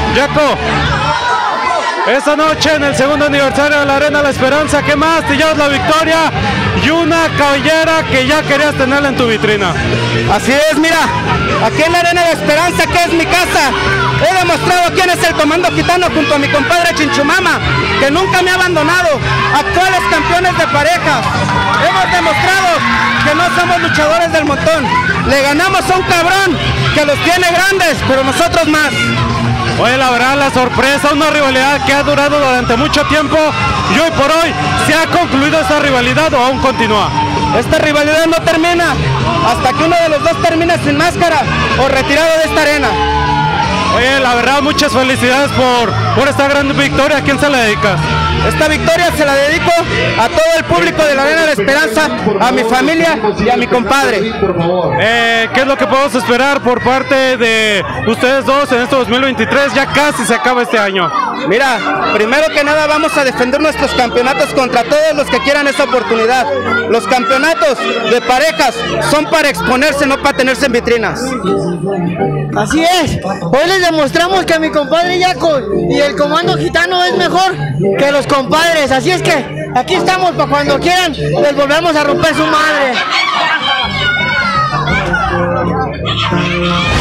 Yaco, esta noche en el segundo aniversario de la Arena La Esperanza, ¿qué más? Te llevas la victoria y una cabellera que ya querías tenerla en tu vitrina. Así es, mira, aquí en la Arena La Esperanza, que es mi casa, he demostrado quién es el Comando Gitano junto a mi compadre Chinchumama, que nunca me ha abandonado, actuales campeones de parejas. Hemos demostrado que no somos luchadores del montón, le ganamos a un cabrón que los tiene grandes, pero nosotros más. Oye, la verdad, la sorpresa, una rivalidad que ha durado durante mucho tiempo y hoy por hoy, ¿se ha concluido esta rivalidad o aún continúa? Esta rivalidad no termina hasta que uno de los dos termine sin máscara o retirado de esta arena. Oye, la verdad, muchas felicidades por esta gran victoria. ¿A quién se la dedicas? Esta victoria se la dedico a todo el público de la Arena de Esperanza, a mi familia y a mi compadre. ¿Qué es lo que podemos esperar por parte de ustedes dos en este 2023? Ya casi se acaba este año. Mira, primero que nada vamos a defender nuestros campeonatos contra todos los que quieran esa oportunidad. Los campeonatos de parejas son para exponerse, no para tenerse en vitrinas. Así es, hoy les demostramos que mi compadre Yaco y el Comando Gitano es mejor que los compadres, así es que aquí estamos para cuando quieran, les volvemos a romper su madre.